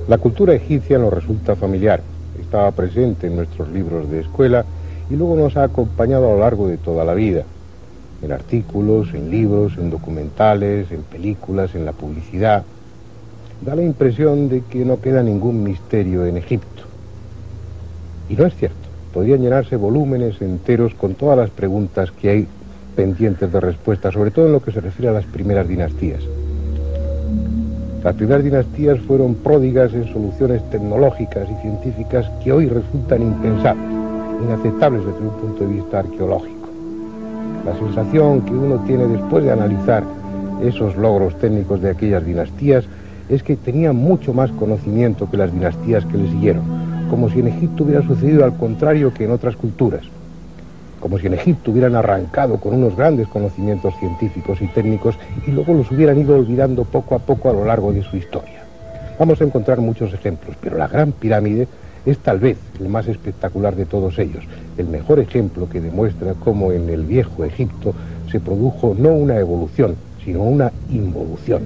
La cultura egipcia nos resulta familiar, estaba presente en nuestros libros de escuela y luego nos ha acompañado a lo largo de toda la vida, en artículos, en libros, en documentales, en películas, en la publicidad. Da la impresión de que no queda ningún misterio en Egipto. Y no es cierto, podrían llenarse volúmenes enteros con todas las preguntas que hay pendientes de respuesta, sobre todo en lo que se refiere a las primeras dinastías. Las primeras dinastías fueron pródigas en soluciones tecnológicas y científicas que hoy resultan impensables, inaceptables desde un punto de vista arqueológico. La sensación que uno tiene después de analizar esos logros técnicos de aquellas dinastías es que tenían mucho más conocimiento que las dinastías que le siguieron, como si en Egipto hubiera sucedido al contrario que en otras culturas, como si en Egipto hubieran arrancado con unos grandes conocimientos científicos y técnicos y luego los hubieran ido olvidando poco a poco a lo largo de su historia. Vamos a encontrar muchos ejemplos, pero la Gran Pirámide es tal vez el más espectacular de todos ellos, el mejor ejemplo que demuestra cómo en el viejo Egipto se produjo no una evolución, sino una involución.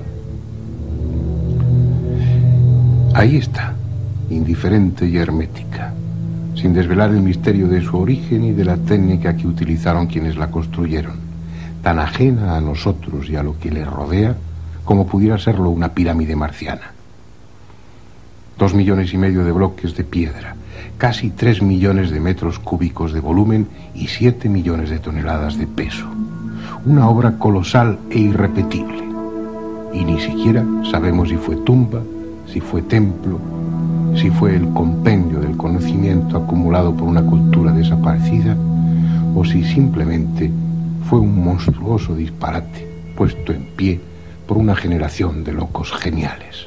Ahí está, indiferente y hermética, sin desvelar el misterio de su origen y de la técnica que utilizaron quienes la construyeron, tan ajena a nosotros y a lo que le rodea como pudiera serlo una pirámide marciana. 2,5 millones de bloques de piedra, casi 3 millones de metros cúbicos de volumen y 7 millones de toneladas de peso. Una obra colosal e irrepetible. Y ni siquiera sabemos si fue tumba, si fue templo, si fue el compendio del conocimiento acumulado por una cultura desaparecida, o si simplemente fue un monstruoso disparate puesto en pie por una generación de locos geniales.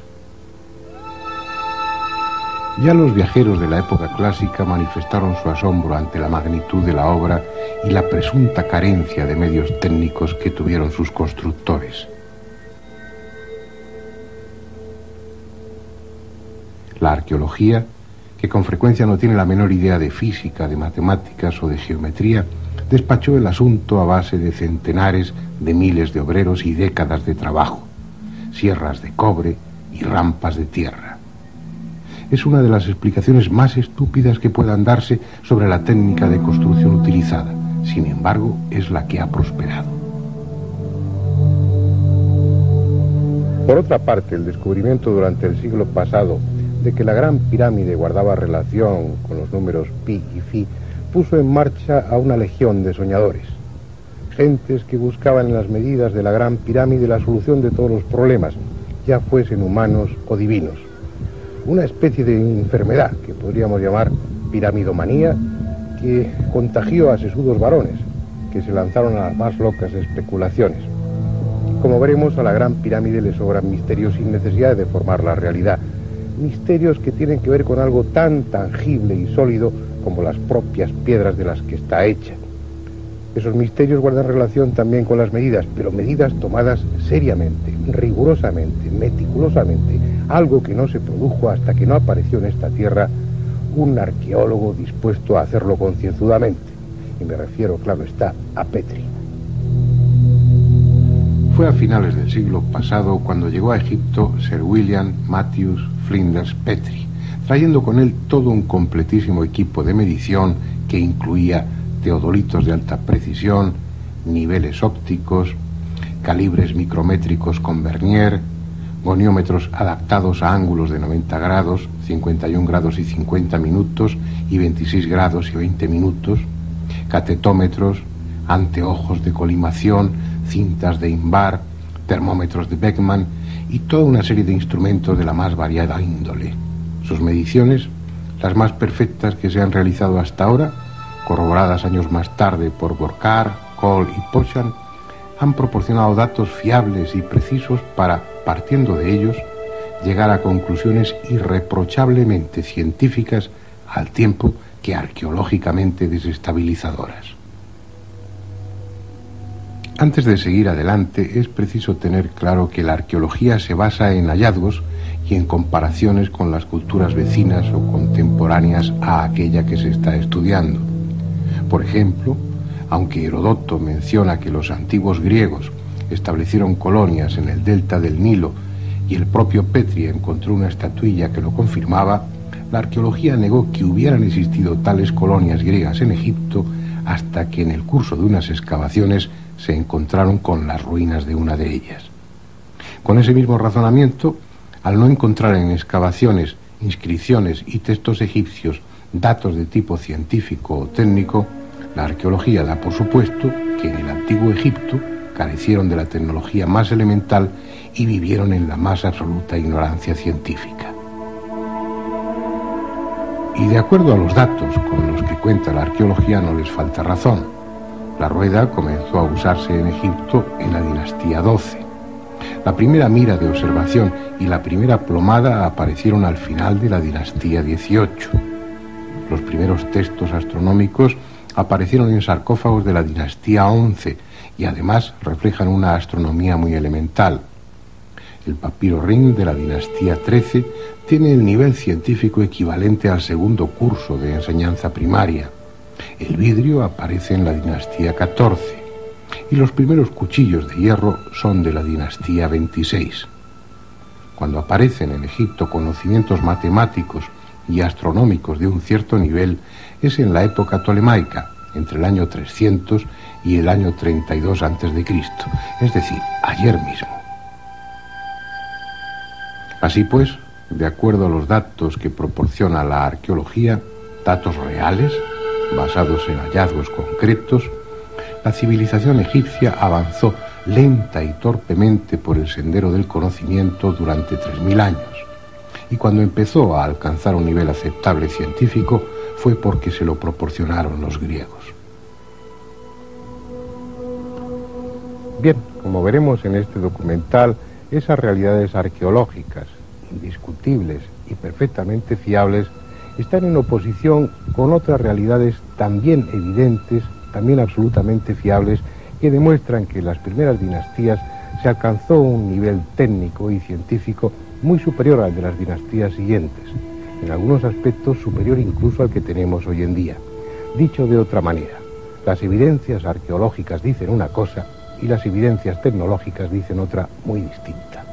Ya los viajeros de la época clásica manifestaron su asombro ante la magnitud de la obra y la presunta carencia de medios técnicos que tuvieron sus constructores. La arqueología, que con frecuencia no tiene la menor idea de física, de matemáticas o de geometría, despachó el asunto a base de centenares de miles de obreros y décadas de trabajo, sierras de cobre y rampas de tierra. Es una de las explicaciones más estúpidas que puedan darse sobre la técnica de construcción utilizada. Sin embargo, es la que ha prosperado. Por otra parte, el descubrimiento durante el siglo pasado de que la Gran Pirámide guardaba relación con los números pi y phi, puso en marcha a una legión de soñadores. Gentes que buscaban en las medidas de la Gran Pirámide la solución de todos los problemas, ya fuesen humanos o divinos. Una especie de enfermedad que podríamos llamar piramidomanía, que contagió a sesudos varones, que se lanzaron a las más locas especulaciones. Como veremos, a la Gran Pirámide le sobran misterios sin necesidad de deformar la realidad. Misterios que tienen que ver con algo tan tangible y sólido como las propias piedras de las que está hecha. Esos misterios guardan relación también con las medidas, pero medidas tomadas seriamente, rigurosamente, meticulosamente, algo que no se produjo hasta que no apareció en esta tierra un arqueólogo dispuesto a hacerlo concienzudamente. Y me refiero, claro está, a Petrie. Fue a finales del siglo pasado cuando llegó a Egipto Sir William Matthews Flinders Petrie, trayendo con él todo un completísimo equipo de medición que incluía teodolitos de alta precisión, niveles ópticos, calibres micrométricos con vernier, goniómetros adaptados a ángulos de 90 grados, 51 grados y 50 minutos y 26 grados y 20 minutos, catetómetros, anteojos de colimación, cintas de Invar, termómetros de Beckman y toda una serie de instrumentos de la más variada índole. Sus mediciones, las más perfectas que se han realizado hasta ahora, corroboradas años más tarde por Burckhardt, Cole y Pochan, han proporcionado datos fiables y precisos para, partiendo de ellos, llegar a conclusiones irreprochablemente científicas al tiempo que arqueológicamente desestabilizadoras. Antes de seguir adelante, es preciso tener claro que la arqueología se basa en hallazgos y en comparaciones con las culturas vecinas o contemporáneas a aquella que se está estudiando. Por ejemplo, aunque Heródoto menciona que los antiguos griegos establecieron colonias en el delta del Nilo y y el propio Petrie encontró una estatuilla que lo confirmaba, la arqueología negó que hubieran existido tales colonias griegas en Egipto hasta que en el curso de unas excavaciones se encontraron con las ruinas de una de ellas. Con ese mismo razonamiento, al no encontrar en excavaciones, inscripciones y textos egipcios datos de tipo científico o técnico, la arqueología da por supuesto que en el antiguo Egipto carecieron de la tecnología más elemental y vivieron en la más absoluta ignorancia científica. Y de acuerdo a los datos con los que cuenta la arqueología no les falta razón. La rueda comenzó a usarse en Egipto en la dinastía XII. La primera mira de observación y la primera plomada aparecieron al final de la dinastía XVIII. Los primeros textos astronómicos aparecieron en sarcófagos de la dinastía XI y además reflejan una astronomía muy elemental. El papiro Ring de la dinastía XIII tiene el nivel científico equivalente al segundo curso de enseñanza primaria. El vidrio aparece en la dinastía XIV y los primeros cuchillos de hierro son de la dinastía XXVI. Cuando aparecen en Egipto conocimientos matemáticos y astronómicos de un cierto nivel es en la época ptolemaica, entre el año 300 y el año 32 a.C., es decir, ayer mismo. Así pues, de acuerdo a los datos que proporciona la arqueología, datos reales, basados en hallazgos concretos, la civilización egipcia avanzó lenta y torpemente por el sendero del conocimiento durante 3000 años, y cuando empezó a alcanzar un nivel aceptable científico fue porque se lo proporcionaron los griegos. Bien, como veremos en este documental, esas realidades arqueológicas, indiscutibles y perfectamente fiables, están en oposición con otras realidades también evidentes, también absolutamente fiables, que demuestran que en las primeras dinastías se alcanzó un nivel técnico y científico muy superior al de las dinastías siguientes, en algunos aspectos superior incluso al que tenemos hoy en día. Dicho de otra manera, las evidencias arqueológicas dicen una cosa y las evidencias tecnológicas dicen otra muy distinta.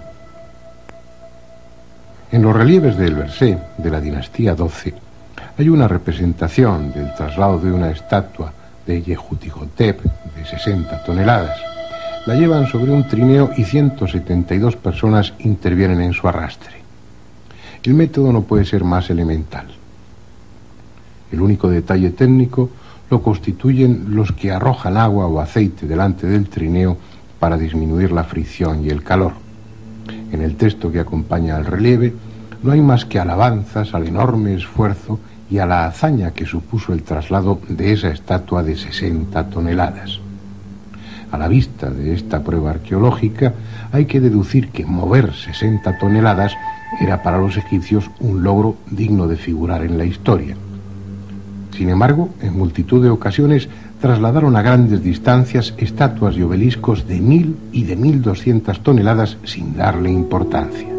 En los relieves del Bercé, de la dinastía XII, hay una representación del traslado de una estatua de Yehutihotep de 60 toneladas. La llevan sobre un trineo y 172 personas intervienen en su arrastre. El método no puede ser más elemental. El único detalle técnico lo constituyen los que arrojan agua o aceite delante del trineo para disminuir la fricción y el calor. En el texto que acompaña al relieve no hay más que alabanzas al enorme esfuerzo y a la hazaña que supuso el traslado de esa estatua de 60 toneladas. A la vista de esta prueba arqueológica hay que deducir que mover 60 toneladas era para los egipcios un logro digno de figurar en la historia. Sin embargo, en multitud de ocasiones trasladaron a grandes distancias estatuas y obeliscos de 1000 y de 1200 toneladas sin darle importancia.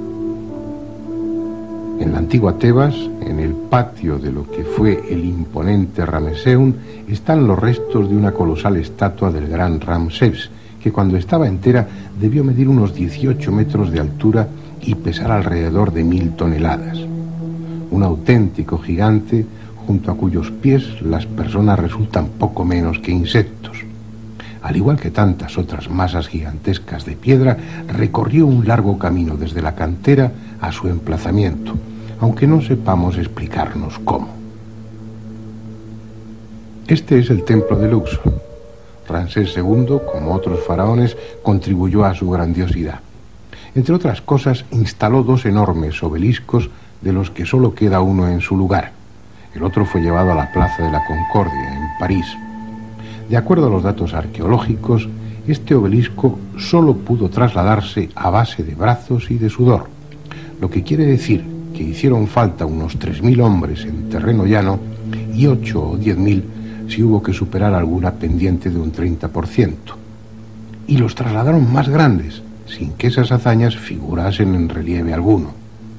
En la antigua Tebas, en el patio de lo que fue el imponente Rameseum, están los restos de una colosal estatua del gran Ramsés, que cuando estaba entera debió medir unos 18 metros de altura y pesar alrededor de 1000 toneladas. Un auténtico gigante junto a cuyos pies las personas resultan poco menos que insectos. Al igual que tantas otras masas gigantescas de piedra, recorrió un largo camino desde la cantera a su emplazamiento, aunque no sepamos explicarnos cómo. Este es el templo de Luxor. Ramsés II, como otros faraones, contribuyó a su grandiosidad. Entre otras cosas, instaló 2 enormes obeliscos de los que solo queda uno en su lugar. El otro fue llevado a la Plaza de la Concordia, en París. De acuerdo a los datos arqueológicos, este obelisco solo pudo trasladarse a base de brazos y de sudor, lo que quiere decir que hicieron falta unos 3000 hombres en terreno llano y 8 o 10.000 si hubo que superar alguna pendiente de un 30%. Y los trasladaron más grandes, sin que esas hazañas figurasen en relieve alguno.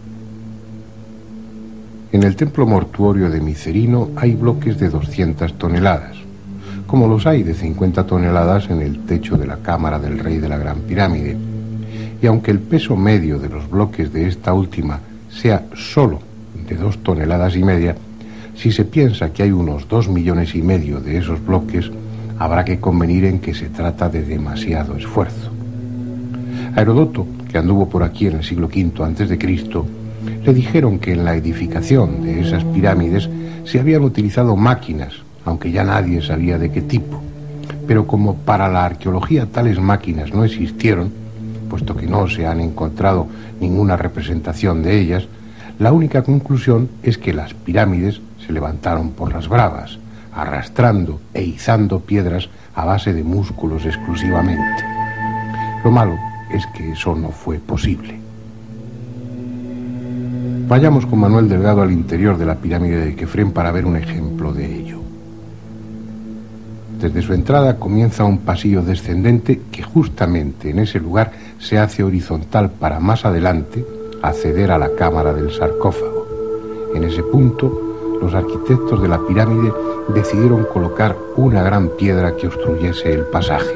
En el templo mortuorio de Micerino hay bloques de 200 toneladas, como los hay de 50 toneladas en el techo de la cámara del rey de la Gran Pirámide. y aunque el peso medio de los bloques de esta última sea solo de 2,5 toneladas, si se piensa que hay unos 2,5 millones de esos bloques, habrá que convenir en que se trata de demasiado esfuerzo. A Heródoto, que anduvo por aquí en el siglo V a.C., le dijeron que en la edificación de esas pirámides se habían utilizado máquinas, aunque ya nadie sabía de qué tipo. Pero como para la arqueología tales máquinas no existieron, puesto que no se han encontrado ninguna representación de ellas, la única conclusión es que las pirámides se levantaron por las bravas, arrastrando e izando piedras a base de músculos exclusivamente. Lo malo es que eso no fue posible. Vayamos con Manuel Delgado al interior de la pirámide de Kefren para ver un ejemplo de ello. Desde su entrada comienza un pasillo descendente que justamente en ese lugar se hace horizontal para más adelante acceder a la cámara del sarcófago. En ese punto, los arquitectos de la pirámide decidieron colocar una gran piedra que obstruyese el pasaje.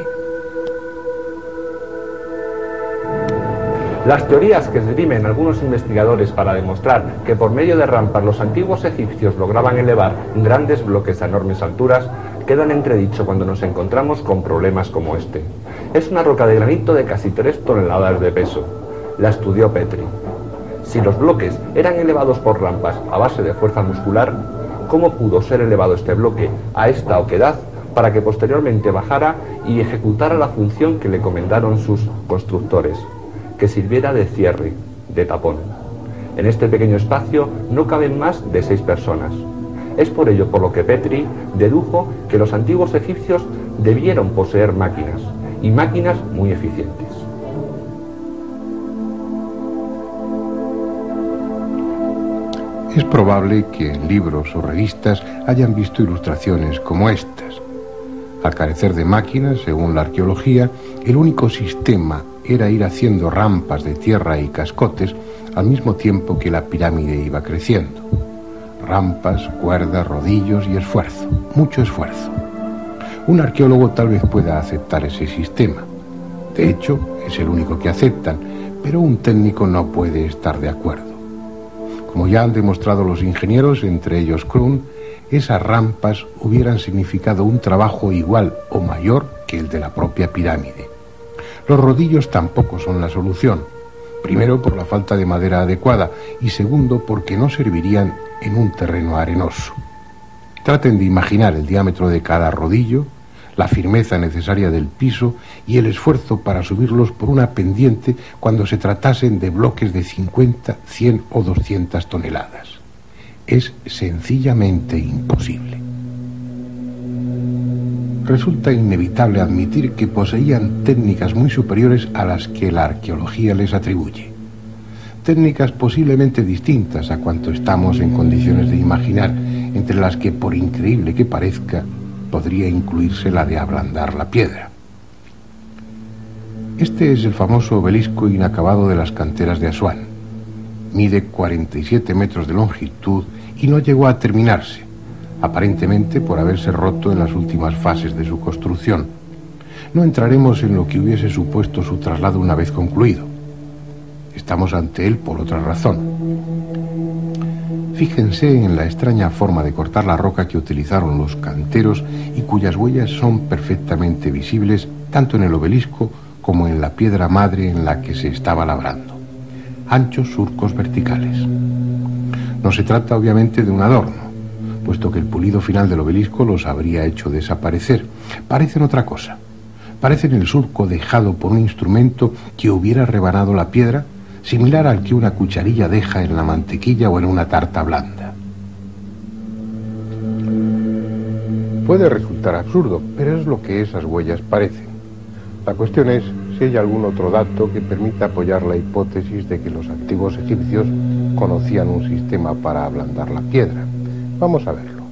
Las teorías que esgrimen algunos investigadores para demostrar que por medio de rampas los antiguos egipcios lograban elevar grandes bloques a enormes alturas quedan en entredicho cuando nos encontramos con problemas como este. Es una roca de granito de casi 3 toneladas de peso. La estudió Petri. Si los bloques eran elevados por rampas a base de fuerza muscular, ¿cómo pudo ser elevado este bloque a esta oquedad para que posteriormente bajara y ejecutara la función que le encomendaron sus constructores? Que sirviera de cierre, de tapón. En este pequeño espacio no caben más de 6 personas. Es por ello por lo que Petri dedujo que los antiguos egipcios debieron poseer máquinas, y máquinas muy eficientes. Es probable que en libros o revistas hayan visto ilustraciones como estas. Al carecer de máquinas, según la arqueología, el único sistema era ir haciendo rampas de tierra y cascotes al mismo tiempo que la pirámide iba creciendo. Rampas, cuerdas, rodillos y esfuerzo, mucho esfuerzo. Un arqueólogo tal vez pueda aceptar ese sistema. De hecho, es el único que aceptan, pero un técnico no puede estar de acuerdo. Como ya han demostrado los ingenieros, entre ellos Krum, esas rampas hubieran significado un trabajo igual o mayor que el de la propia pirámide. Los rodillos tampoco son la solución. Primero, por la falta de madera adecuada, y segundo, porque no servirían en un terreno arenoso. Traten de imaginar el diámetro de cada rodillo, la firmeza necesaria del piso y el esfuerzo para subirlos por una pendiente cuando se tratasen de bloques de 50, 100 o 200 toneladas. Es sencillamente imposible. Resulta inevitable admitir que poseían técnicas muy superiores a las que la arqueología les atribuye. Técnicas posiblemente distintas a cuanto estamos en condiciones de imaginar, entre las que, por increíble que parezca, podría incluirse la de ablandar la piedra. Este es el famoso obelisco inacabado de las canteras de Asuán. Mide 47 metros de longitud y no llegó a terminarse, aparentemente por haberse roto en las últimas fases de su construcción. No entraremos en lo que hubiese supuesto su traslado una vez concluido. Estamos ante él por otra razón. Fíjense en la extraña forma de cortar la roca que utilizaron los canteros y cuyas huellas son perfectamente visibles tanto en el obelisco como en la piedra madre en la que se estaba labrando. Anchos surcos verticales. No se trata obviamente de un adorno, puesto que el pulido final del obelisco los habría hecho desaparecer. Parecen otra cosa. Parecen el surco dejado por un instrumento que hubiera rebanado la piedra, similar al que una cucharilla deja en la mantequilla o en una tarta blanda. Puede resultar absurdo, pero es lo que esas huellas parecen. La cuestión es si hay algún otro dato que permita apoyar la hipótesis de que los antiguos egipcios conocían un sistema para ablandar la piedra. Vamos a verlo.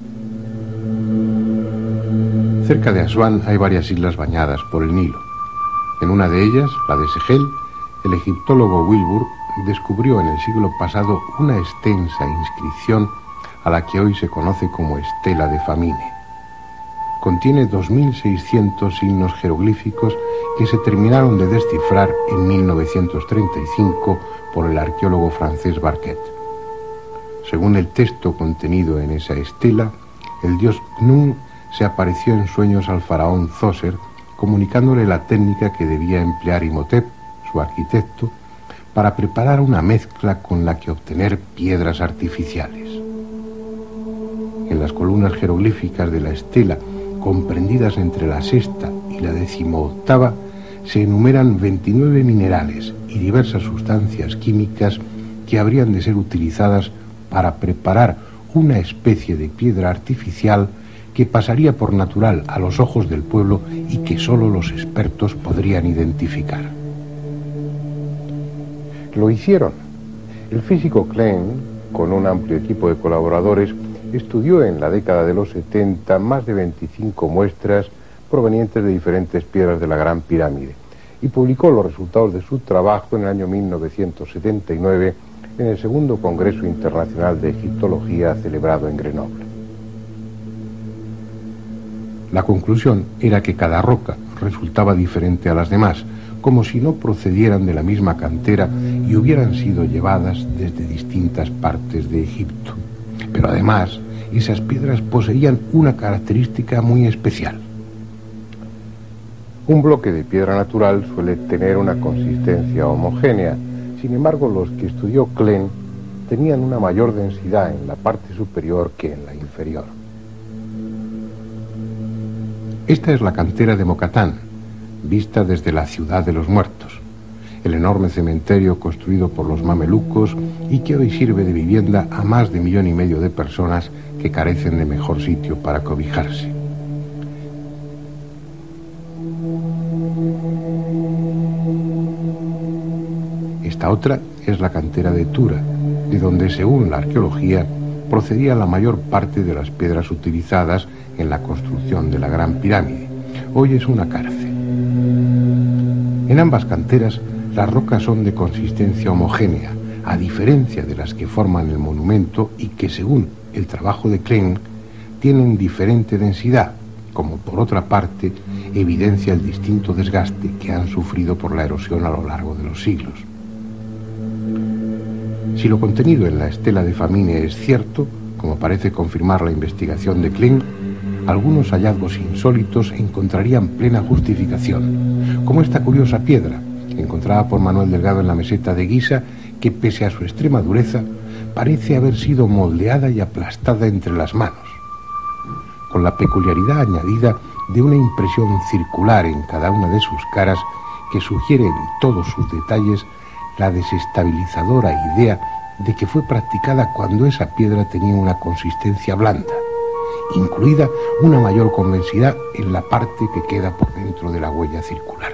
Cerca de Asuán hay varias islas bañadas por el Nilo. En una de ellas, la de Segel, el egiptólogo Wilbur descubrió en el siglo pasado una extensa inscripción a la que hoy se conoce como Estela de Famine. contiene 2.600 signos jeroglíficos que se terminaron de descifrar en 1935 por el arqueólogo francés Barquet. Según el texto contenido en esa estela, el dios Khnum se apareció en sueños al faraón Zoser, comunicándole la técnica que debía emplear Imhotep, su arquitecto, para preparar una mezcla con la que obtener piedras artificiales. En las columnas jeroglíficas de la estela, comprendidas entre la sexta y la 18ª, se enumeran 29 minerales y diversas sustancias químicas que habrían de ser utilizadas para preparar una especie de piedra artificial que pasaría por natural a los ojos del pueblo y que solo los expertos podrían identificar. Lo hicieron. El físico Klein, con un amplio equipo de colaboradores, estudió en la década de los 70 más de 25 muestras provenientes de diferentes piedras de la Gran Pirámide y publicó los resultados de su trabajo en el año 1979 en el segundo Congreso Internacional de Egiptología celebrado en Grenoble. La conclusión era que cada roca resultaba diferente a las demás, como si no procedieran de la misma cantera y hubieran sido llevadas desde distintas partes de Egipto. Pero además, esas piedras poseían una característica muy especial. Un bloque de piedra natural suele tener una consistencia homogénea. Sin embargo, los que estudió Klein tenían una mayor densidad en la parte superior que en la inferior. Esta es la cantera de Mokatán, vista desde la ciudad de los muertos, el enorme cementerio construido por los mamelucos y que hoy sirve de vivienda a más de 1,5 millones de personas que carecen de mejor sitio para cobijarse. Esta otra es la cantera de Tura, de donde, según la arqueología, procedía la mayor parte de las piedras utilizadas en la construcción de la Gran Pirámide. Hoy es una cárcel. En ambas canteras, las rocas son de consistencia homogénea, a diferencia de las que forman el monumento y que, según el trabajo de Klein, tienen diferente densidad, como por otra parte evidencia el distinto desgaste que han sufrido por la erosión a lo largo de los siglos. Si lo contenido en la estela de Famine es cierto, como parece confirmar la investigación de Klein, algunos hallazgos insólitos encontrarían plena justificación, como esta curiosa piedra, encontrada por Manuel Delgado en la meseta de Guisa, que pese a su extrema dureza, parece haber sido moldeada y aplastada entre las manos, con la peculiaridad añadida de una impresión circular en cada una de sus caras que sugiere en todos sus detalles la desestabilizadora idea de que fue practicada cuando esa piedra tenía una consistencia blanda, incluida una mayor convexidad en la parte que queda por dentro de la huella circular.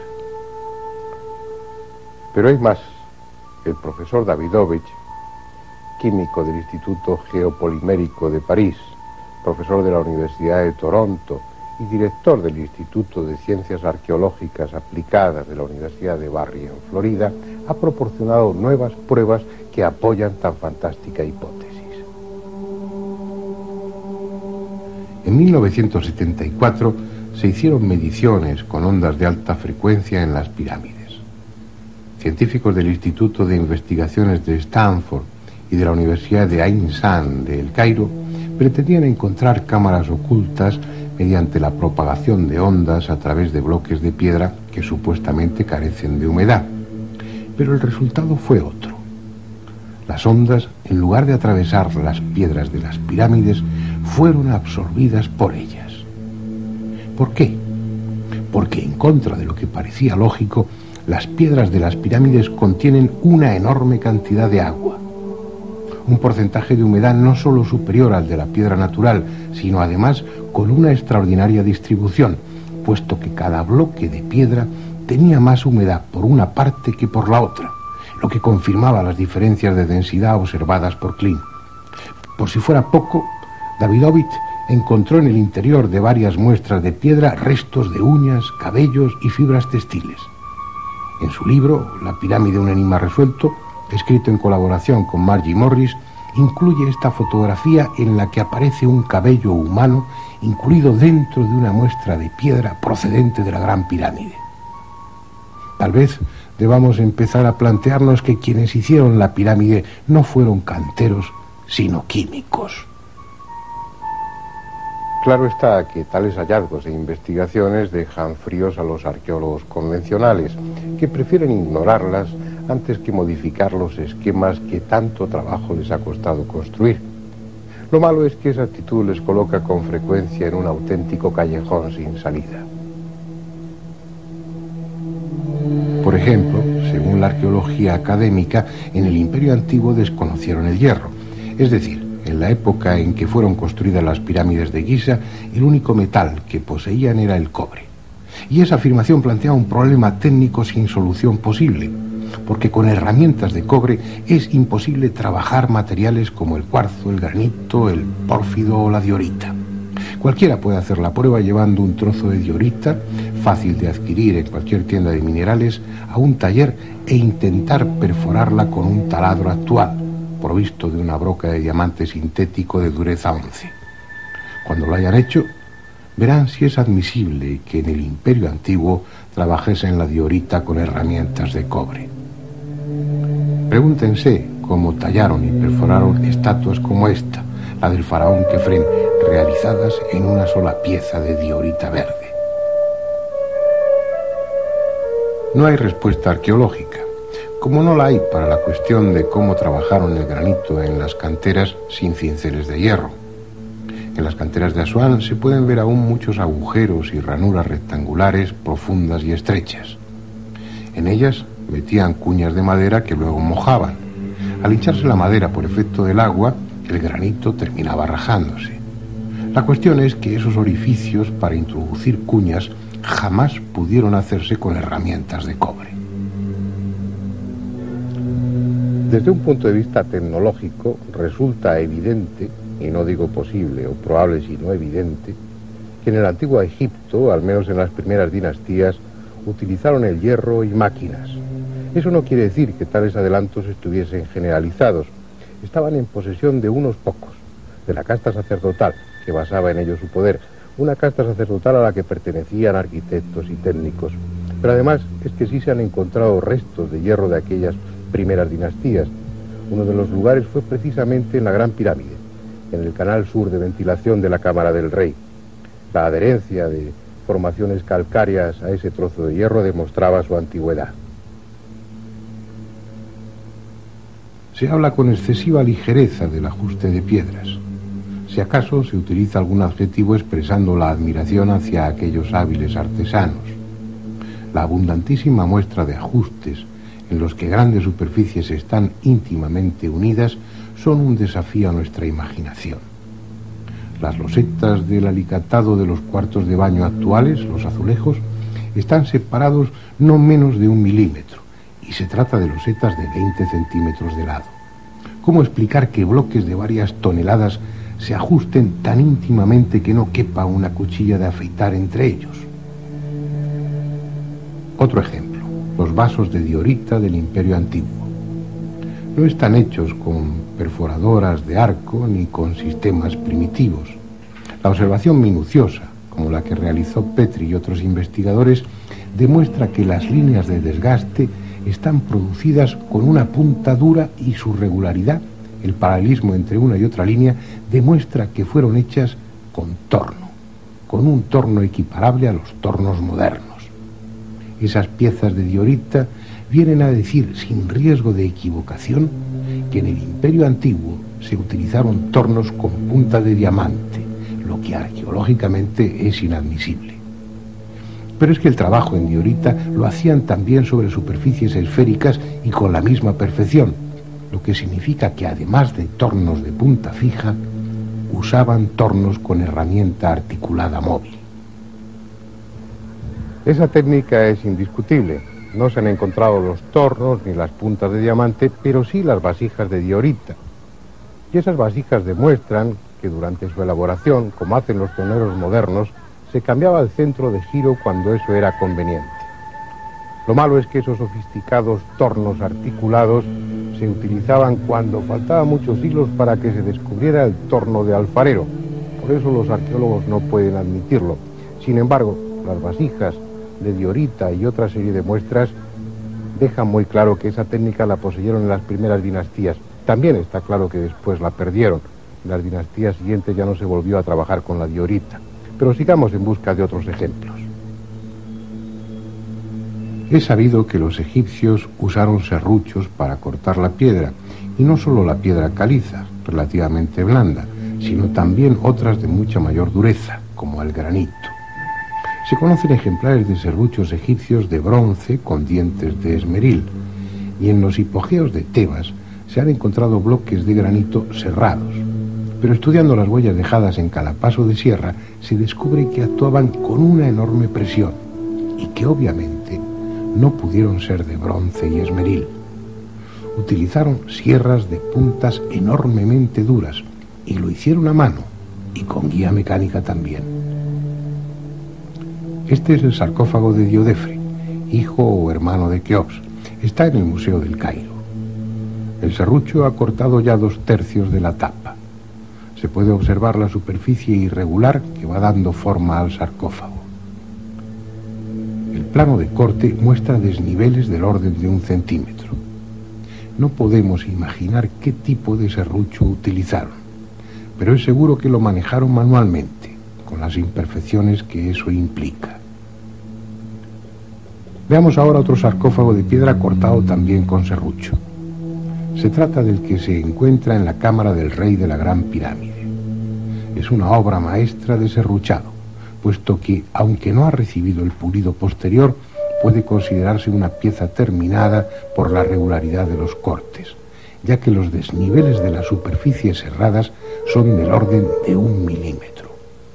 Pero hay más. El profesor Davidovich, químico del Instituto Geopolimérico de París, profesor de la Universidad de Toronto y director del Instituto de Ciencias Arqueológicas Aplicadas de la Universidad de Barry en Florida, ha proporcionado nuevas pruebas que apoyan tan fantástica hipótesis. En 1974 se hicieron mediciones con ondas de alta frecuencia en las pirámides. Científicos del Instituto de Investigaciones de Stanford y de la Universidad de Ain San de El Cairo pretendían encontrar cámaras ocultas mediante la propagación de ondas a través de bloques de piedra que supuestamente carecen de humedad. Pero el resultado fue otro. Las ondas, en lugar de atravesar las piedras de las pirámides, fueron absorbidas por ellas. ¿Por qué? Porque, en contra de lo que parecía lógico, las piedras de las pirámides contienen una enorme cantidad de agua. Un porcentaje de humedad no solo superior al de la piedra natural, sino además con una extraordinaria distribución, puesto que cada bloque de piedra tenía más humedad por una parte que por la otra, lo que confirmaba las diferencias de densidad observadas por Klein. Por si fuera poco, Davidovich encontró en el interior de varias muestras de piedra restos de uñas, cabellos y fibras textiles. En su libro, La pirámide, un enigma resuelto, escrito en colaboración con Margie Morris, incluye esta fotografía en la que aparece un cabello humano incluido dentro de una muestra de piedra procedente de la Gran Pirámide. Tal vez debamos empezar a plantearnos que quienes hicieron la pirámide no fueron canteros, sino químicos. Claro está que tales hallazgos e investigaciones dejan fríos a los arqueólogos convencionales, que prefieren ignorarlas antes que modificar los esquemas que tanto trabajo les ha costado construir. Lo malo es que esa actitud les coloca con frecuencia en un auténtico callejón sin salida. Por ejemplo, según la arqueología académica, en el Imperio Antiguo desconocieron el hierro, es decir, en la época en que fueron construidas las pirámides de Giza, el único metal que poseían era el cobre. Y esa afirmación plantea un problema técnico sin solución posible, porque con herramientas de cobre es imposible trabajar materiales como el cuarzo, el granito, el pórfido o la diorita. Cualquiera puede hacer la prueba llevando un trozo de diorita, fácil de adquirir en cualquier tienda de minerales, a un taller e intentar perforarla con un taladro actual, provisto de una broca de diamante sintético de dureza 11. Cuando lo hayan hecho, verán si es admisible que en el Imperio Antiguo trabajesen la diorita con herramientas de cobre. Pregúntense cómo tallaron y perforaron estatuas como esta, la del faraón Kefren, realizadas en una sola pieza de diorita verde. No hay respuesta arqueológica, como no la hay para la cuestión de cómo trabajaron el granito en las canteras sin cinceles de hierro. En las canteras de Asuán se pueden ver aún muchos agujeros y ranuras rectangulares profundas y estrechas. En ellas metían cuñas de madera que luego mojaban. Al hincharse la madera por efecto del agua, el granito terminaba rajándose. La cuestión es que esos orificios para introducir cuñas jamás pudieron hacerse con herramientas de cobre. Desde un punto de vista tecnológico, resulta evidente, y no digo posible o probable sino evidente, que en el antiguo Egipto, al menos en las primeras dinastías, utilizaron el hierro y máquinas. Eso no quiere decir que tales adelantos estuviesen generalizados. Estaban en posesión de unos pocos, de la casta sacerdotal, que basaba en ello su poder, una casta sacerdotal a la que pertenecían arquitectos y técnicos. Pero además es que sí se han encontrado restos de hierro de aquellas primeras dinastías. Uno de los lugares fue precisamente en la Gran Pirámide, en el canal sur de ventilación de la Cámara del Rey. La adherencia de formaciones calcáreas a ese trozo de hierro demostraba su antigüedad. Se habla con excesiva ligereza del ajuste de piedras. Si acaso se utiliza algún adjetivo expresando la admiración hacia aquellos hábiles artesanos. La abundantísima muestra de ajustes en los que grandes superficies están íntimamente unidas son un desafío a nuestra imaginación. Las losetas del alicatado de los cuartos de baño actuales, los azulejos, están separados no menos de 1 milímetro, y se trata de losetas de 20 centímetros de lado. ¿Cómo explicar que bloques de varias toneladas se ajusten tan íntimamente que no quepa una cuchilla de afeitar entre ellos? Otro ejemplo, los vasos de diorita del Imperio Antiguo. No están hechos con perforadoras de arco ni con sistemas primitivos. La observación minuciosa, como la que realizó Petri y otros investigadores, demuestra que las líneas de desgaste están producidas con una punta dura y su regularidad, el paralelismo entre una y otra línea, demuestra que fueron hechas con torno, con un torno equiparable a los tornos modernos. Esas piezas de diorita vienen a decir, sin riesgo de equivocación, que en el Imperio Antiguo se utilizaron tornos con punta de diamante, lo que arqueológicamente es inadmisible. Pero es que el trabajo en diorita lo hacían también sobre superficies esféricas y con la misma perfección, lo que significa que además de tornos de punta fija, usaban tornos con herramienta articulada móvil. Esa técnica es indiscutible. No se han encontrado los tornos ni las puntas de diamante, pero sí las vasijas de diorita. Y esas vasijas demuestran que durante su elaboración, como hacen los toneros modernos, se cambiaba el centro de giro cuando eso era conveniente. Lo malo es que esos sofisticados tornos articulados se utilizaban cuando faltaban muchos siglos para que se descubriera el torno de alfarero. Por eso los arqueólogos no pueden admitirlo. Sin embargo, las vasijas de diorita y otra serie de muestras dejan muy claro que esa técnica la poseyeron en las primeras dinastías. También está claro que después la perdieron. En las dinastías siguientes ya no se volvió a trabajar con la diorita. Pero sigamos en busca de otros ejemplos. Es sabido que los egipcios usaron serruchos para cortar la piedra, y no solo la piedra caliza, relativamente blanda, sino también otras de mucha mayor dureza, como el granito. Se conocen ejemplares de serruchos egipcios de bronce con dientes de esmeril, y en los hipogeos de Tebas se han encontrado bloques de granito serrados. Pero estudiando las huellas dejadas en cada paso de sierra, se descubre que actuaban con una enorme presión, y que obviamente no pudieron ser de bronce y esmeril. Utilizaron sierras de puntas enormemente duras, y lo hicieron a mano, y con guía mecánica también. Este es el sarcófago de Diodefre, hijo o hermano de Keops. Está en el Museo del Cairo. El serrucho ha cortado ya 2/3 de la tapa. Se puede observar la superficie irregular que va dando forma al sarcófago. El plano de corte muestra desniveles del orden de 1 centímetro. No podemos imaginar qué tipo de serrucho utilizaron, pero es seguro que lo manejaron manualmente, con las imperfecciones que eso implica. Veamos ahora otro sarcófago de piedra cortado también con serrucho. Se trata del que se encuentra en la cámara del rey de la Gran Pirámide. Es una obra maestra de serruchado, puesto que, aunque no ha recibido el pulido posterior, puede considerarse una pieza terminada por la regularidad de los cortes, ya que los desniveles de las superficies serradas son del orden de 1 milímetro.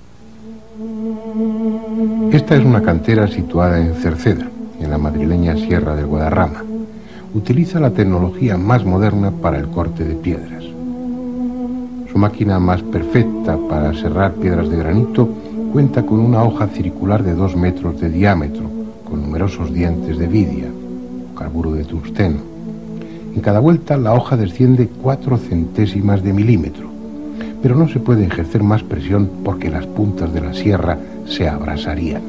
Esta es una cantera situada en Cerceda, en la madrileña Sierra del Guadarrama. Utiliza la tecnología más moderna para el corte de piedras. Su máquina más perfecta para serrar piedras de granito cuenta con una hoja circular de 2 metros de diámetro, con numerosos dientes de vidia, carburo de tungsteno. En cada vuelta la hoja desciende 4 centésimas de milímetro, pero no se puede ejercer más presión porque las puntas de la sierra se abrasarían.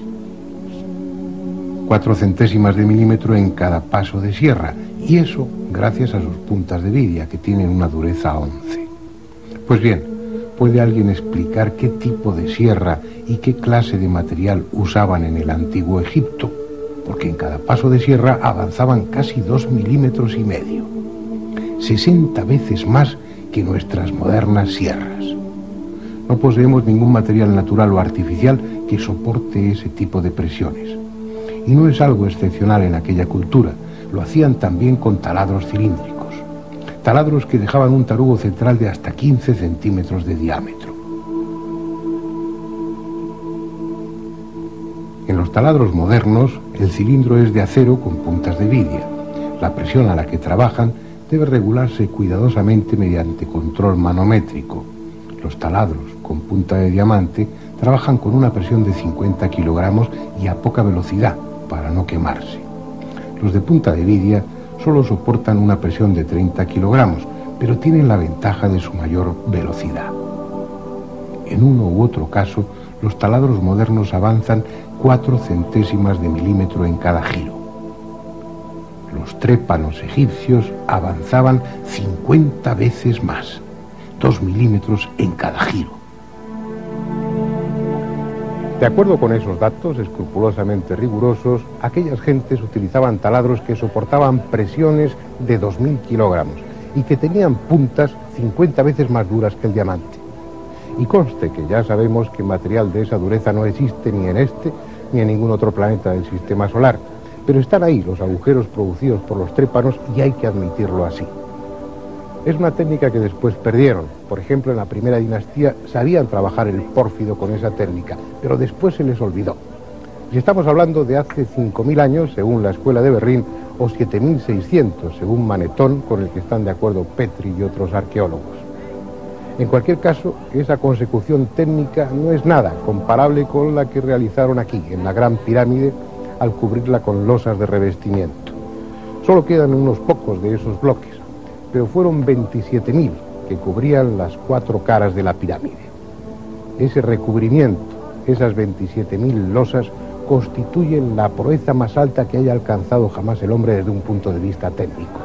4 centésimas de milímetro en cada paso de sierra, y eso gracias a sus puntas de vidia, que tienen una dureza 11. Pues bien, ¿puede alguien explicar qué tipo de sierra y qué clase de material usaban en el antiguo Egipto? Porque en cada paso de sierra avanzaban casi 2,5 milímetros, 60 veces más que nuestras modernas sierras. No poseemos ningún material natural o artificial que soporte ese tipo de presiones. Y no es algo excepcional en aquella cultura, lo hacían también con taladros cilíndricos. Taladros que dejaban un tarugo central de hasta 15 centímetros de diámetro. En los taladros modernos, el cilindro es de acero con puntas de vidia. La presión a la que trabajan debe regularse cuidadosamente mediante control manométrico. Los taladros con punta de diamante trabajan con una presión de 50 kilogramos y a poca velocidad para no quemarse. Los de punta de vidia solo soportan una presión de 30 kilogramos, pero tienen la ventaja de su mayor velocidad. En uno u otro caso, los taladros modernos avanzan 4 centésimas de milímetro en cada giro. Los trépanos egipcios avanzaban 50 veces más, 2 milímetros en cada giro. De acuerdo con esos datos escrupulosamente rigurosos, aquellas gentes utilizaban taladros que soportaban presiones de 2.000 kilogramos y que tenían puntas 50 veces más duras que el diamante. Y conste que ya sabemos que material de esa dureza no existe ni en este ni en ningún otro planeta del sistema solar, pero están ahí los agujeros producidos por los trépanos y hay que admitirlo así. Es una técnica que después perdieron. Por ejemplo, en la primera dinastía sabían trabajar el pórfido con esa técnica, pero después se les olvidó. Y estamos hablando de hace 5.000 años, según la Escuela de Berlín, o 7.600, según Manetón, con el que están de acuerdo Petri y otros arqueólogos. En cualquier caso, esa consecución técnica no es nada comparable con la que realizaron aquí, en la Gran Pirámide, al cubrirla con losas de revestimiento. Solo quedan unos pocos de esos bloques, pero fueron 27.000 que cubrían las 4 caras de la pirámide. Ese recubrimiento, esas 27.000 losas, constituyen la proeza más alta que haya alcanzado jamás el hombre desde un punto de vista técnico.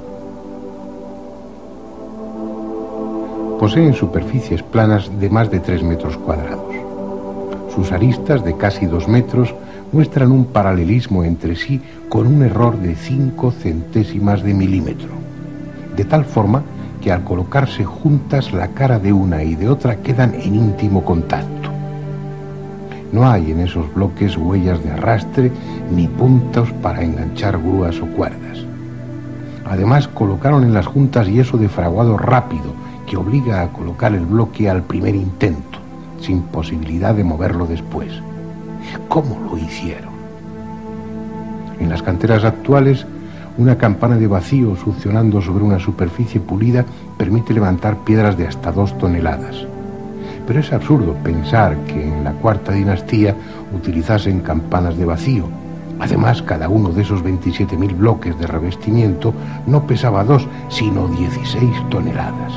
Poseen superficies planas de más de 3 metros cuadrados. Sus aristas, de casi 2 metros, muestran un paralelismo entre sí con un error de 5 centésimas de milímetro, de tal forma que al colocarse juntas la cara de una y de otra quedan en íntimo contacto. No hay en esos bloques huellas de arrastre ni puntos para enganchar grúas o cuerdas. Además, colocaron en las juntas yeso de fraguado rápido que obliga a colocar el bloque al primer intento, sin posibilidad de moverlo después. ¿Cómo lo hicieron? En las canteras actuales, una campana de vacío succionando sobre una superficie pulida permite levantar piedras de hasta 2 toneladas. Pero es absurdo pensar que en la cuarta dinastía utilizasen campanas de vacío. Además, cada uno de esos 27.000 bloques de revestimiento no pesaba 2, sino 16 toneladas.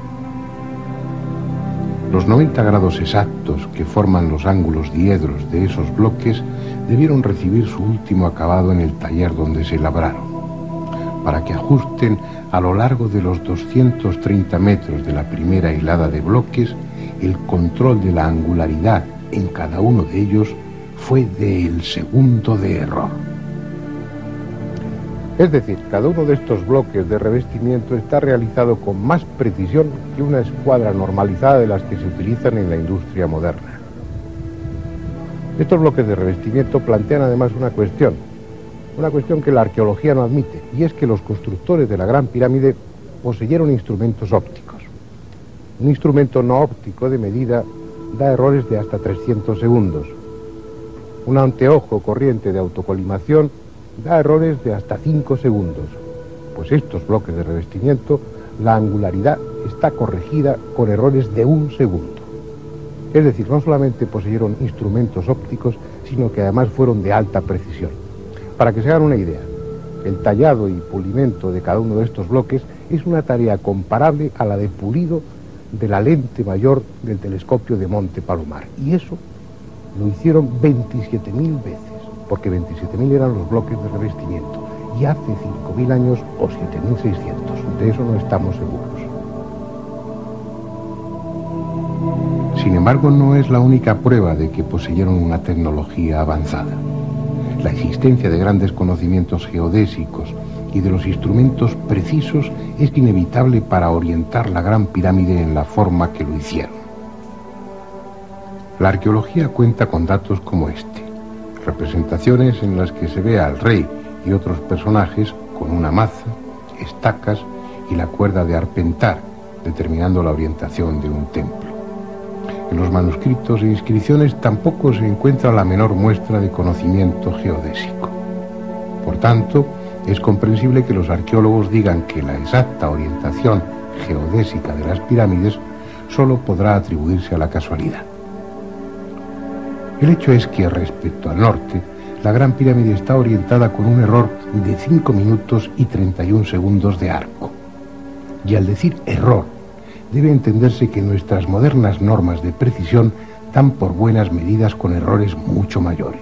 Los 90 grados exactos que forman los ángulos diedros de esos bloques debieron recibir su último acabado en el taller donde se labraron, para que ajusten a lo largo de los 230 metros de la primera hilada de bloques. El control de la angularidad en cada uno de ellos fue del segundo de error. Es decir, cada uno de estos bloques de revestimiento está realizado con más precisión que una escuadra normalizada de las que se utilizan en la industria moderna. Estos bloques de revestimiento plantean además una cuestión que la arqueología no admite, y es que los constructores de la Gran Pirámide poseyeron instrumentos ópticos. Un instrumento no óptico de medida da errores de hasta 300 segundos. Un anteojo corriente de autocolimación da errores de hasta 5 segundos. Pues estos bloques de revestimiento, la angularidad está corregida con errores de 1 segundo. Es decir, no solamente poseyeron instrumentos ópticos, sino que además fueron de alta precisión. Para que se hagan una idea, el tallado y pulimento de cada uno de estos bloques es una tarea comparable a la de pulido de la lente mayor del telescopio de Monte Palomar. Y eso lo hicieron 27.000 veces, porque 27.000 eran los bloques de revestimiento, y hace 5.000 años o 7.600, de eso no estamos seguros. Sin embargo, no es la única prueba de que poseyeron una tecnología avanzada. La existencia de grandes conocimientos geodésicos y de los instrumentos precisos es inevitable para orientar la Gran Pirámide en la forma que lo hicieron. La arqueología cuenta con datos como este: representaciones en las que se ve al rey y otros personajes con una maza, estacas y la cuerda de arpentar, determinando la orientación de un templo. En los manuscritos e inscripciones tampoco se encuentra la menor muestra de conocimiento geodésico. Por tanto, es comprensible que los arqueólogos digan que la exacta orientación geodésica de las pirámides solo podrá atribuirse a la casualidad. El hecho es que, respecto al norte, la Gran Pirámide está orientada con un error de 5 minutos y 31 segundos de arco. Y al decir error, debe entenderse que nuestras modernas normas de precisión dan por buenas medidas con errores mucho mayores.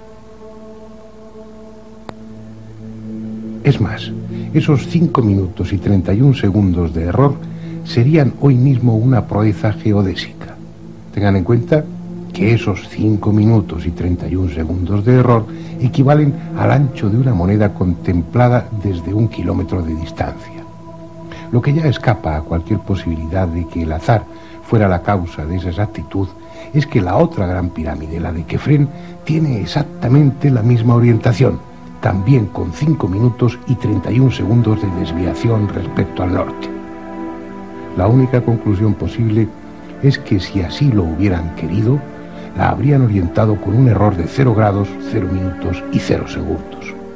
Es más, esos 5 minutos y 31 segundos de error serían hoy mismo una proeza geodésica. Tengan en cuenta que esos 5 minutos y 31 segundos de error equivalen al ancho de una moneda contemplada desde 1 kilómetro de distancia. Lo que ya escapa a cualquier posibilidad de que el azar fuera la causa de esa exactitud es que la otra Gran Pirámide, la de Kefren, tiene exactamente la misma orientación, también con 5 minutos y 31 segundos de desviación respecto al norte. La única conclusión posible es que si así lo hubieran querido, la habrían orientado con un error de 0 grados, 0 minutos y 0 segundos.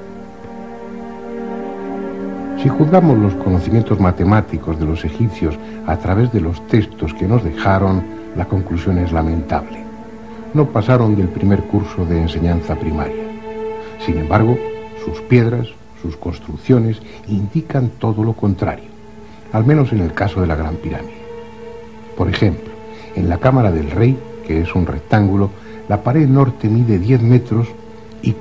Si juzgamos los conocimientos matemáticos de los egipcios a través de los textos que nos dejaron, la conclusión es lamentable. No pasaron del primer curso de enseñanza primaria. Sin embargo, sus piedras, sus construcciones indican todo lo contrario, al menos en el caso de la Gran Pirámide. Por ejemplo, en la Cámara del Rey, que es un rectángulo, la pared norte mide 10 metros y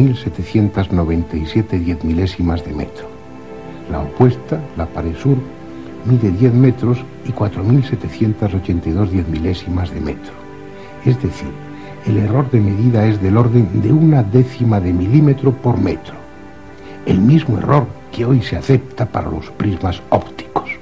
4.797 diezmilésimas de metro. La opuesta, la pared sur, mide 10 metros y 4.782 diezmilésimas de metro. Es decir, el error de medida es del orden de 1/10 de milímetro por metro. El mismo error que hoy se acepta para los prismas ópticos.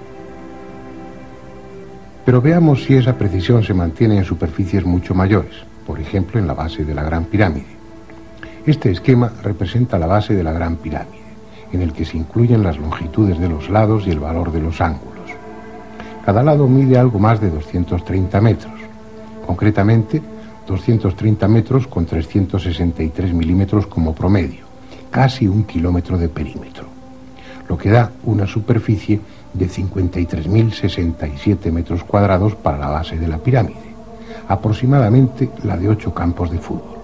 Pero veamos si esa precisión se mantiene en superficies mucho mayores, por ejemplo en la base de la Gran Pirámide. Este esquema representa la base de la Gran Pirámide, en el que se incluyen las longitudes de los lados y el valor de los ángulos. Cada lado mide algo más de 230 metros, concretamente 230 metros con 363 milímetros como promedio, casi 1 kilómetro de perímetro, lo que da una superficie de 53.067 metros cuadrados para la base de la pirámide, aproximadamente la de 8 campos de fútbol.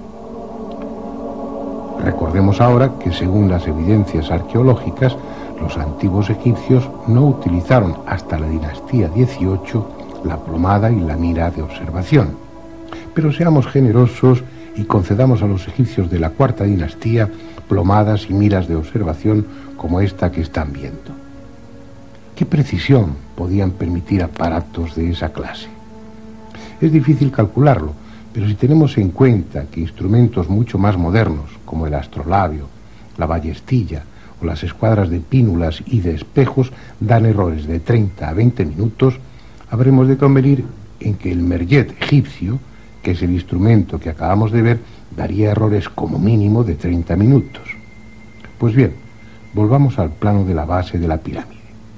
Recordemos ahora que según las evidencias arqueológicas, los antiguos egipcios no utilizaron hasta la dinastía XVIII la plomada y la mira de observación. Pero seamos generosos y concedamos a los egipcios de la cuarta dinastía plomadas y miras de observación como esta que están viendo. ¿Qué precisión podían permitir aparatos de esa clase? Es difícil calcularlo, pero si tenemos en cuenta que instrumentos mucho más modernos, como el astrolabio, la ballestilla o las escuadras de pínulas y de espejos, dan errores de 30 a 20 minutos, habremos de convenir en que el merjet egipcio, que es el instrumento que acabamos de ver, daría errores como mínimo de 30 minutos. Pues bien, volvamos al plano de la base de la pirámide.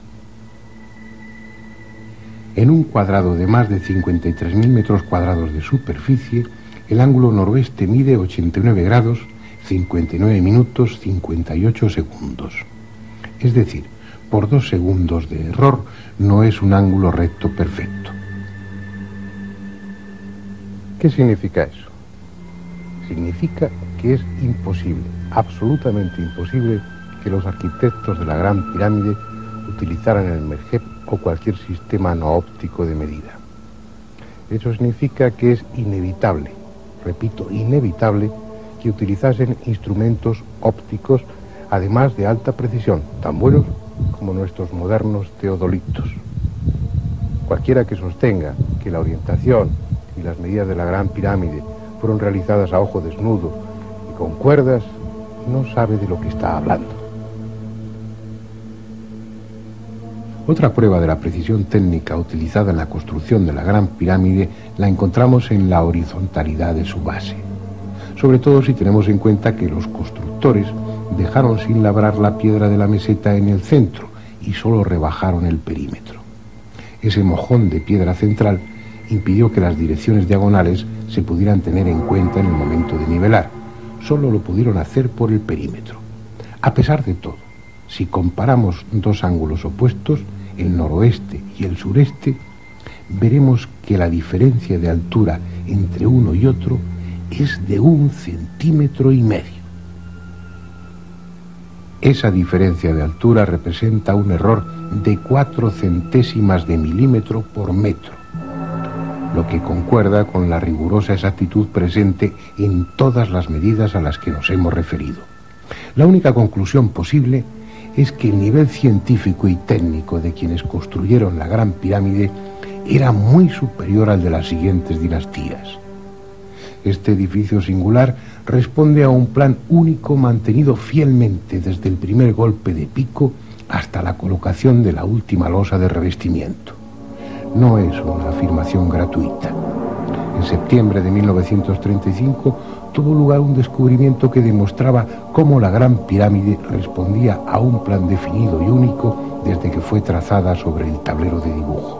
En un cuadrado de más de 53.000 metros cuadrados de superficie, el ángulo noroeste mide 89 grados, 59 minutos, 58 segundos. Es decir, por 2 segundos de error no es un ángulo recto perfecto. ¿Qué significa eso? Significa que es imposible, absolutamente imposible, que los arquitectos de la Gran Pirámide utilizaran el merjet o cualquier sistema no óptico de medida. Eso significa que es inevitable, repito, inevitable, que utilizasen instrumentos ópticos, además de alta precisión, tan buenos como nuestros modernos teodolitos. Cualquiera que sostenga que la orientación y las medidas de la Gran Pirámide fueron realizadas a ojo desnudo y con cuerdas, no sabe de lo que está hablando. Otra prueba de la precisión técnica utilizada en la construcción de la Gran Pirámide la encontramos en la horizontalidad de su base, sobre todo si tenemos en cuenta que los constructores dejaron sin labrar la piedra de la meseta en el centro y solo rebajaron el perímetro. Ese mojón de piedra central impidió que las direcciones diagonales se pudieran tener en cuenta en el momento de nivelar. Solo lo pudieron hacer por el perímetro. A pesar de todo, si comparamos dos ángulos opuestos, el noroeste y el sureste, veremos que la diferencia de altura entre uno y otro es de 1,5 centímetros. Esa diferencia de altura representa un error de 4 centésimas de milímetro por metro, lo que concuerda con la rigurosa exactitud presente en todas las medidas a las que nos hemos referido. La única conclusión posible es que el nivel científico y técnico de quienes construyeron la Gran Pirámide era muy superior al de las siguientes dinastías. Este edificio singular responde a un plan único mantenido fielmente desde el primer golpe de pico hasta la colocación de la última losa de revestimiento. No es una afirmación gratuita. En septiembre de 1935 tuvo lugar un descubrimiento que demostraba cómo la Gran Pirámide respondía a un plan definido y único desde que fue trazada sobre el tablero de dibujo.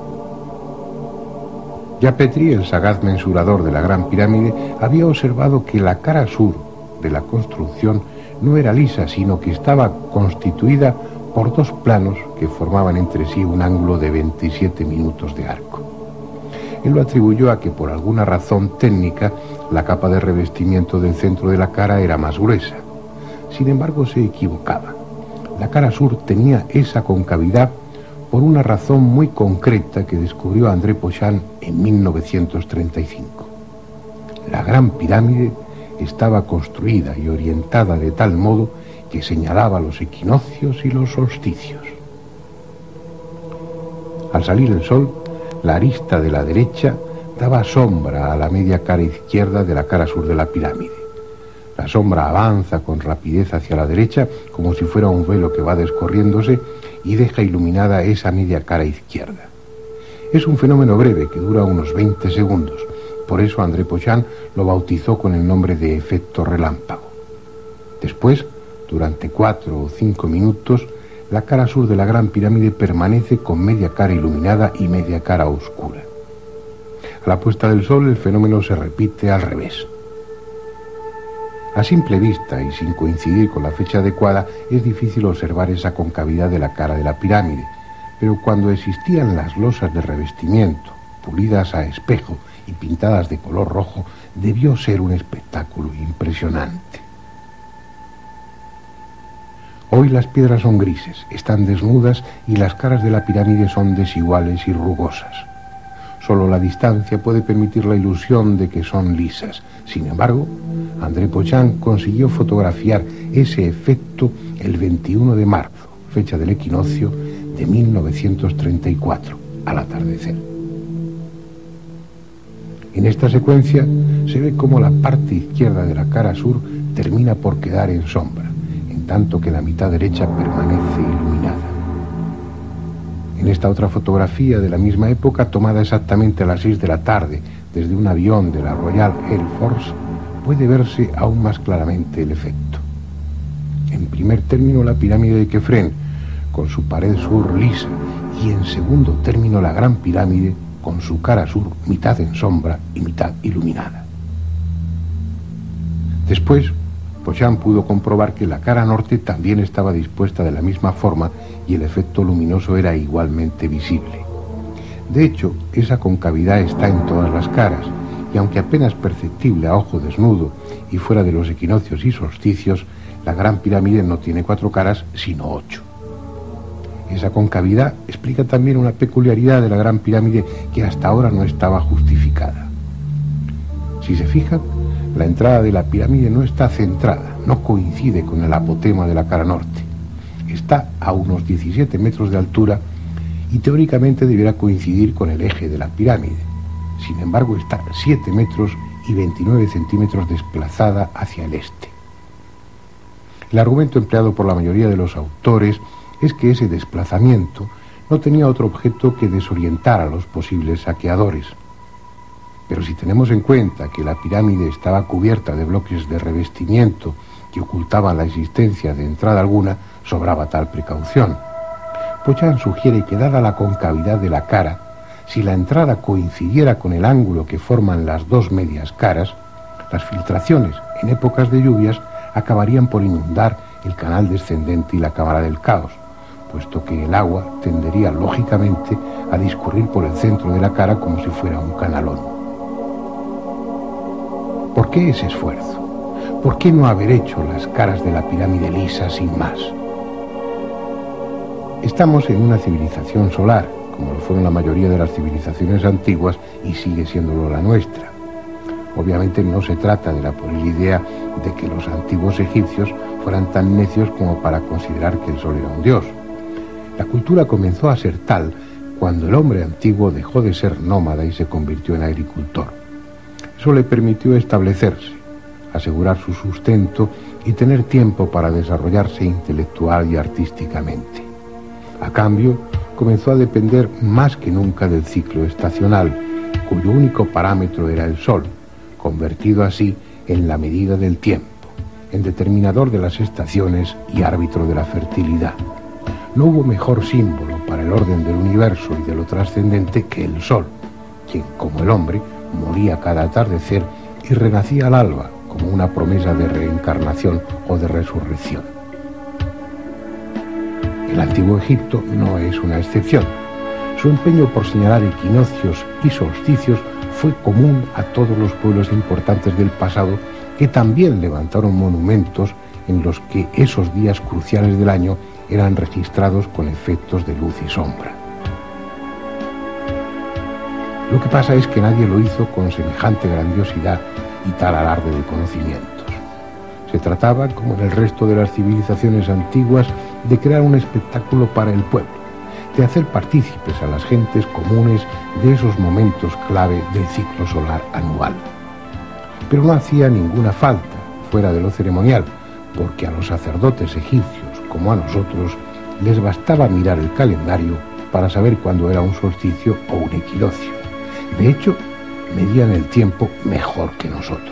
Ya Petrie, el sagaz mensurador de la Gran Pirámide, había observado que la cara sur de la construcción no era lisa, sino que estaba constituida por dos planos que formaban entre sí un ángulo de 27 minutos de arco. Él lo atribuyó a que por alguna razón técnica la capa de revestimiento del centro de la cara era más gruesa. Sin embargo, se equivocaba. La cara sur tenía esa concavidad por una razón muy concreta que descubrió André Pochán en 1935. La Gran Pirámide estaba construida y orientada de tal modo que señalaba los equinoccios y los solsticios. Al salir el sol, la arista de la derecha daba sombra a la media cara izquierda de la cara sur de la pirámide. La sombra avanza con rapidez hacia la derecha, como si fuera un velo que va descorriéndose, y deja iluminada esa media cara izquierda. Es un fenómeno breve que dura unos 20 segundos. Por eso André Pochán lo bautizó con el nombre de efecto relámpago. Después, durante 4 o 5 minutos, la cara sur de la Gran Pirámide permanece con media cara iluminada y media cara oscura. A la puesta del sol el fenómeno se repite al revés. A simple vista y sin coincidir con la fecha adecuada es difícil observar esa concavidad de la cara de la pirámide, pero cuando existían las losas de revestimiento, pulidas a espejo y pintadas de color rojo, debió ser un espectáculo impresionante. Hoy las piedras son grises, están desnudas y las caras de la pirámide son desiguales y rugosas. Solo la distancia puede permitir la ilusión de que son lisas. Sin embargo, André Pochán consiguió fotografiar ese efecto el 21 de marzo, fecha del equinoccio de 1934, al atardecer. En esta secuencia se ve cómo la parte izquierda de la cara sur termina por quedar en sombra, en tanto que la mitad derecha permanece iluminada. En esta otra fotografía de la misma época, tomada exactamente a las 6 de la tarde desde un avión de la Royal Air Force, puede verse aún más claramente el efecto. En primer término, la pirámide de Kefren, con su pared sur lisa, y en segundo término, la Gran Pirámide, con su cara sur mitad en sombra y mitad iluminada. Después, Pochán pudo comprobar que la cara norte también estaba dispuesta de la misma forma y el efecto luminoso era igualmente visible. De hecho, esa concavidad está en todas las caras, y aunque apenas perceptible a ojo desnudo y fuera de los equinoccios y solsticios, la Gran Pirámide no tiene 4 caras, sino 8. Esa concavidad explica también una peculiaridad de la Gran Pirámide que hasta ahora no estaba justificada. Si se fijan, la entrada de la pirámide no está centrada, no coincide con el apotema de la cara norte. Está a unos 17 metros de altura y teóricamente debiera coincidir con el eje de la pirámide. Sin embargo, está 7 metros y 29 centímetros desplazada hacia el este. El argumento empleado por la mayoría de los autores es que ese desplazamiento no tenía otro objeto que desorientar a los posibles saqueadores. Pero si tenemos en cuenta que la pirámide estaba cubierta de bloques de revestimiento que ocultaban la existencia de entrada alguna, sobraba tal precaución. Pochán sugiere que, dada la concavidad de la cara, si la entrada coincidiera con el ángulo que forman las dos medias caras, las filtraciones en épocas de lluvias acabarían por inundar el canal descendente y la cámara del caos, puesto que el agua tendería lógicamente a discurrir por el centro de la cara como si fuera un canalón. ¿Por qué ese esfuerzo? ¿Por qué no haber hecho las caras de la pirámide lisas sin más? Estamos en una civilización solar, como lo fueron la mayoría de las civilizaciones antiguas, y sigue siéndolo la nuestra. Obviamente no se trata de la pueril idea de que los antiguos egipcios fueran tan necios como para considerar que el sol era un dios. La cultura comenzó a ser tal cuando el hombre antiguo dejó de ser nómada y se convirtió en agricultor. Eso le permitió establecerse, asegurar su sustento y tener tiempo para desarrollarse intelectual y artísticamente. A cambio, comenzó a depender más que nunca del ciclo estacional, cuyo único parámetro era el sol, convertido así en la medida del tiempo, en determinador de las estaciones y árbitro de la fertilidad. No hubo mejor símbolo para el orden del universo y de lo trascendente que el sol, quien, como el hombre, moría cada atardecer y renacía al alba como una promesa de reencarnación o de resurrección. El antiguo Egipto no es una excepción. Su empeño por señalar equinoccios y solsticios fue común a todos los pueblos importantes del pasado, que también levantaron monumentos en los que esos días cruciales del año eran registrados con efectos de luz y sombra. Lo que pasa es que nadie lo hizo con semejante grandiosidad y tal alarde de conocimientos. Se trataba, como en el resto de las civilizaciones antiguas, de crear un espectáculo para el pueblo, de hacer partícipes a las gentes comunes de esos momentos clave del ciclo solar anual. Pero no hacía ninguna falta fuera de lo ceremonial, porque a los sacerdotes egipcios, como a nosotros, les bastaba mirar el calendario para saber cuándo era un solsticio o un equinoccio. De hecho, medían el tiempo mejor que nosotros.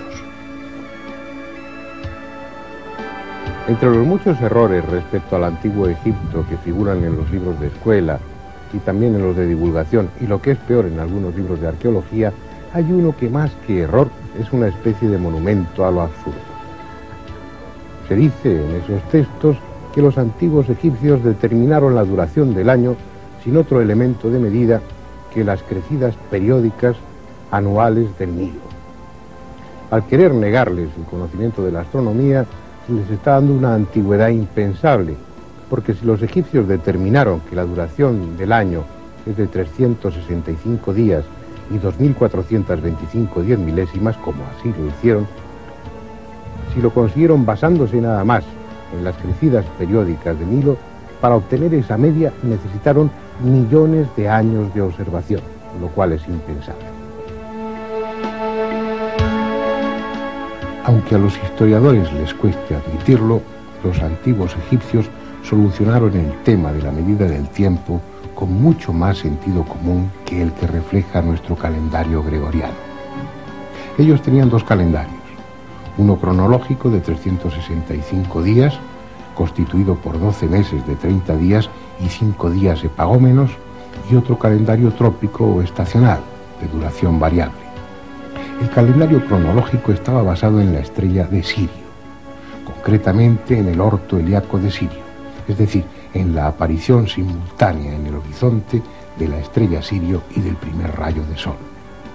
Entre los muchos errores respecto al antiguo Egipto que figuran en los libros de escuela y también en los de divulgación, y lo que es peor, en algunos libros de arqueología, hay uno que más que error es una especie de monumento a lo absurdo. Se dice en esos textos que los antiguos egipcios determinaron la duración del año sin otro elemento de medida que las crecidas periódicas anuales del Nilo. Al querer negarles el conocimiento de la astronomía, se les está dando una antigüedad impensable, porque si los egipcios determinaron que la duración del año es de 365 días y 2425 10 milésimas, como así lo hicieron, si lo consiguieron basándose nada más en las crecidas periódicas del Nilo, para obtener esa media necesitaron millones de años de observación, lo cual es impensable. Aunque a los historiadores les cueste admitirlo, los antiguos egipcios solucionaron el tema de la medida del tiempo con mucho más sentido común que el que refleja nuestro calendario gregoriano. Ellos tenían dos calendarios, uno cronológico de 365 días, constituido por 12 meses de 30 días y 5 días epagómenos, y otro calendario trópico o estacional, de duración variable. El calendario cronológico estaba basado en la estrella de Sirio, concretamente en el orto helíaco de Sirio, es decir, en la aparición simultánea en el horizonte de la estrella Sirio y del primer rayo de sol.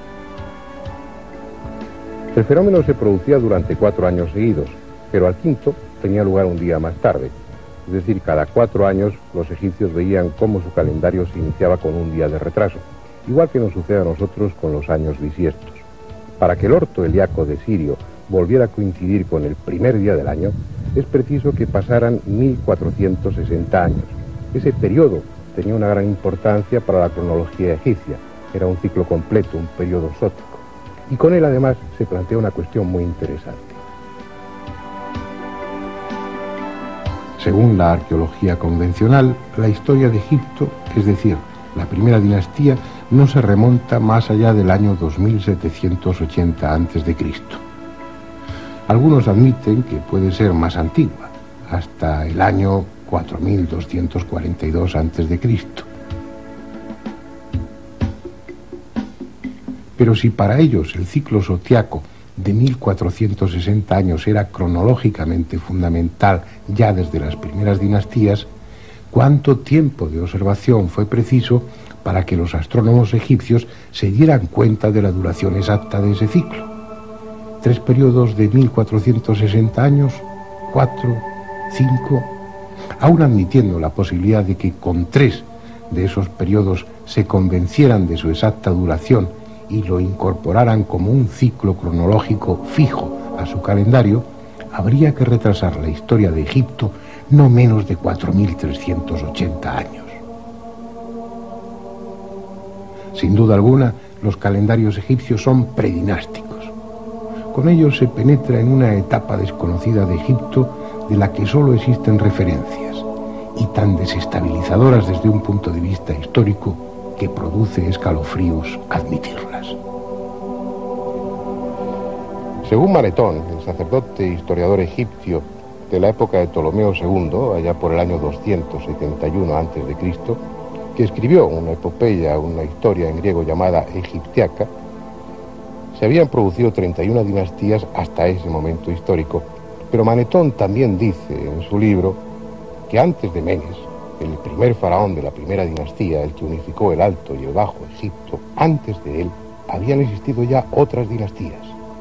El fenómeno se producía durante 4 años seguidos, pero al quinto tenía lugar un día más tarde. Es decir, cada 4 años los egipcios veían cómo su calendario se iniciaba con un día de retraso, igual que nos sucede a nosotros con los años bisiestos. Para que el orto helíaco de Sirio volviera a coincidir con el primer día del año, es preciso que pasaran 1460 años. Ese periodo tenía una gran importancia para la cronología egipcia. Era un ciclo completo, un periodo exótico. Y con él además se plantea una cuestión muy interesante. Según la arqueología convencional, la historia de Egipto, es decir, la primera dinastía, no se remonta más allá del año 2780 a.C. Algunos admiten que puede ser más antigua, hasta el año 4242 a.C. Pero si para ellos el ciclo zodiaco de 1460 años era cronológicamente fundamental ya desde las primeras dinastías, ¿cuánto tiempo de observación fue preciso para que los astrónomos egipcios se dieran cuenta de la duración exacta de ese ciclo? 3 periodos de 1460 años, 4, 5, aún admitiendo la posibilidad de que con 3 de esos periodos se convencieran de su exacta duración y lo incorporaran como un ciclo cronológico fijo a su calendario, habría que retrasar la historia de Egipto no menos de 4380 años. Sin duda alguna, los calendarios egipcios son predinásticos. Con ellos se penetra en una etapa desconocida de Egipto de la que solo existen referencias, y tan desestabilizadoras desde un punto de vista histórico que produce escalofríos admitirlas. Según Manetón, el sacerdote historiador egipcio de la época de Ptolomeo II, allá por el año 271 a.C., que escribió una epopeya, una historia en griego llamada Egiptiaca, se habían producido 31 dinastías hasta ese momento histórico, pero Manetón también dice en su libro que antes de Menes El primer faraón de la primera dinastía, el que unificó el Alto y el Bajo Egipto, antes de él habían existido ya otras dinastías.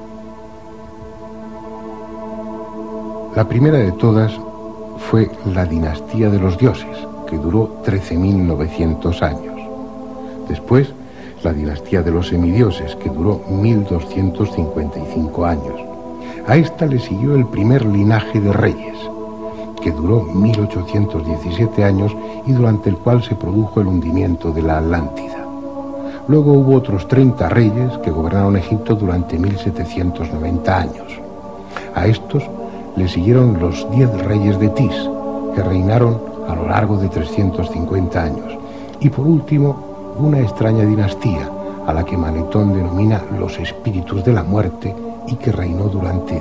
La primera de todas fue la dinastía de los dioses, que duró 13.900 años. Después, la dinastía de los semidioses, que duró 1.255 años. A esta le siguió el primer linaje de reyes, que duró 1.817 años y durante el cual se produjo el hundimiento de la Atlántida. Luego hubo otros 30 reyes que gobernaron Egipto durante 1.790 años. A estos le siguieron los 10 reyes de Tis, que reinaron a lo largo de 350 años. Y por último, una extraña dinastía, a la que Manetón denomina los espíritus de la muerte y que reinó durante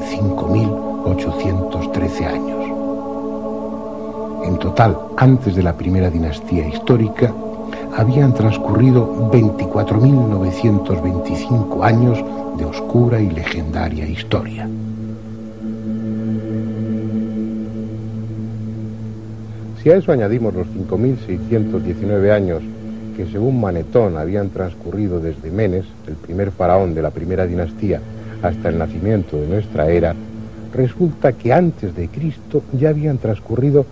5.813 años. En total, antes de la primera dinastía histórica, habían transcurrido 24.925 años de oscura y legendaria historia. Si a eso añadimos los 5.619 años que según Manetón habían transcurrido desde Menes, el primer faraón de la primera dinastía, hasta el nacimiento de nuestra era, resulta que antes de Cristo ya habían transcurrido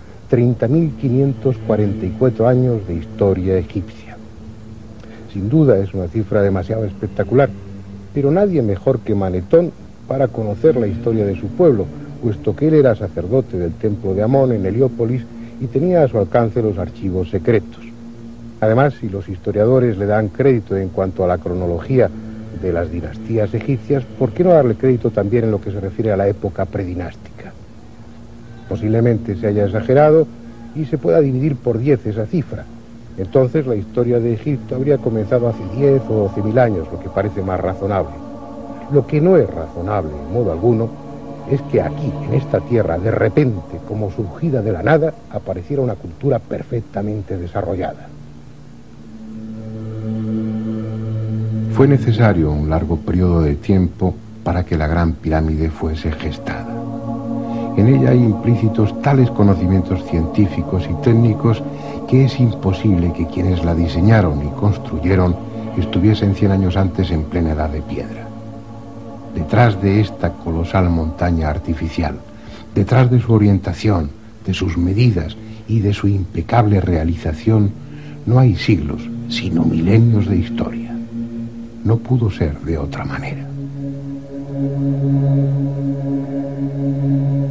30.544 años de historia egipcia. Sin duda es una cifra demasiado espectacular, pero nadie mejor que Manetón para conocer la historia de su pueblo, puesto que él era sacerdote del templo de Amón en Heliópolis y tenía a su alcance los archivos secretos. Además, si los historiadores le dan crédito en cuanto a la cronología de las dinastías egipcias, ¿por qué no darle crédito también en lo que se refiere a la época predinástica? Posiblemente se haya exagerado y se pueda dividir por 10 esa cifra. Entonces la historia de Egipto habría comenzado hace 10 o 12.000 años, lo que parece más razonable. Lo que no es razonable en modo alguno es que aquí, en esta tierra, de repente, como surgida de la nada, apareciera una cultura perfectamente desarrollada. Fue necesario un largo periodo de tiempo para que la Gran Pirámide fuese gestada. En ella hay implícitos tales conocimientos científicos y técnicos que es imposible que quienes la diseñaron y construyeron estuviesen 100 años antes en plena edad de piedra. Detrás de esta colosal montaña artificial, detrás de su orientación, de sus medidas y de su impecable realización, no hay siglos, sino milenios de historia. No pudo ser de otra manera.